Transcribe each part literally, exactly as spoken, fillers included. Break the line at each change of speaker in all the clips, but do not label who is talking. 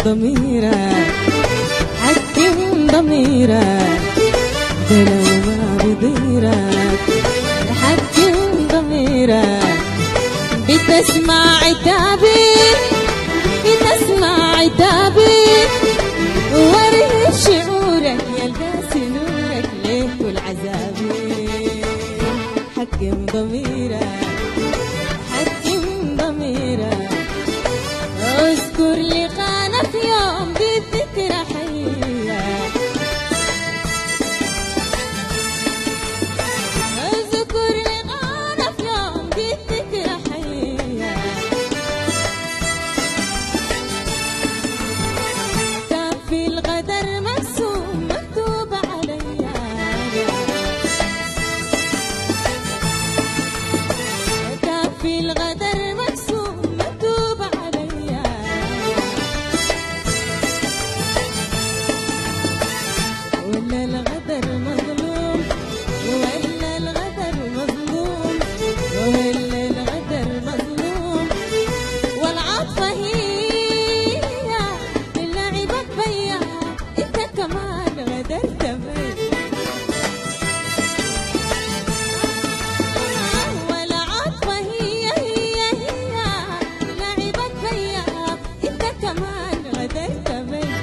ضميرك حكم ضميرك ده لو ما بضيرك حكم ضميرك بتسمع عتابي بتسمع عتابي ووري شعورك يلقى نورك ليه كل عذابي حكم ضميرك حكم ضميرك اذكر لقانا في يوم بالذكرى حية اذكر لقانا في يوم بالذكرى حية كان في الغدر مرسوم مكتوب عليا كان في الغدر مرسوم مكتوب عليا ولا الغدر مظلوم ولا الغدر مظلوم ولا الغدر مظلوم والعاطفة هي اللي لعبت بيا انت كمان غدرت بيا والعاطفة هي هي هي اللي لعبت بيا انت كمان غدرت بيا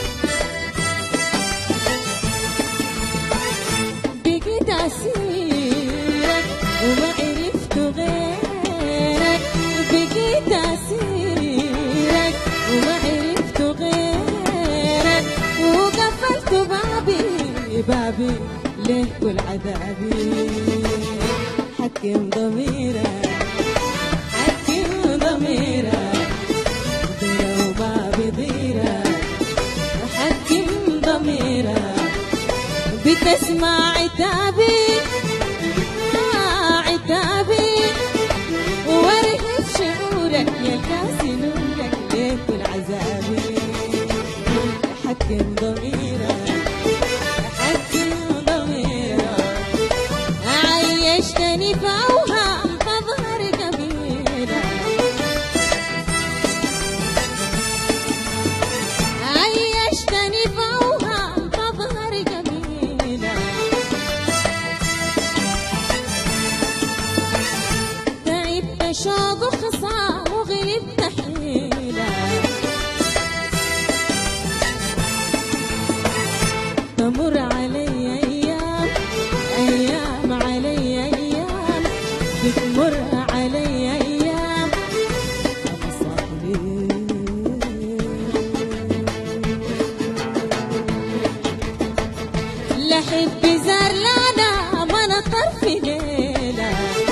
بقيت أسيرك وما عرفت غيرك بقيت أسيرك وما عرفت غيرك وقفلت بابي بابي ليه كل عذابي حكم ضميرك حكم ضميرك لو ما بضيرك حكم ضميرك بتسمع عتابي آه عتابي وورهب شعورك يلقى نورك ليه كل عذابي حكم ضميرك حكم ضميرك عيشتني في أوهام مظهر جميلك عيشتني في أوهام مظهر جميلك تعبت شوق وخصام وغلبت حيلك تمر علي أيام أيام علي أيام بتمر علي أيام أبصاري لا حب زار لا لا ما نطر في ليلة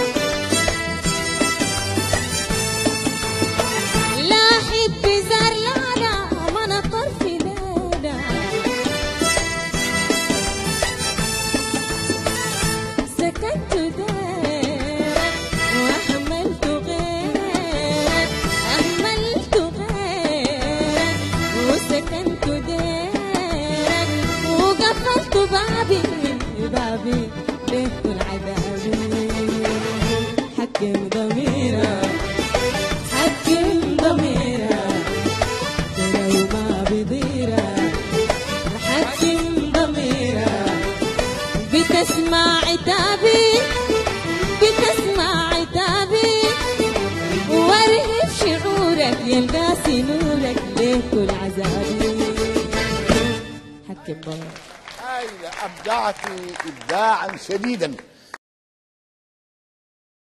لا حب زار لا لا ما نطر في ليلة سكنت ديرك وأهملت غيرك أهملت غيرك وسكنت ديرك وقفلت بابي بابي ليه كل عذابي حكم ضميرك حكم ضميرك لو ما بضيرك حكم ضميرك بتسمع عتابي بتسمع عتابي وورهب شعورك يلقى نورك ليه كل عذابي حكم ضميرك
أبدعت إبداعا شديدا.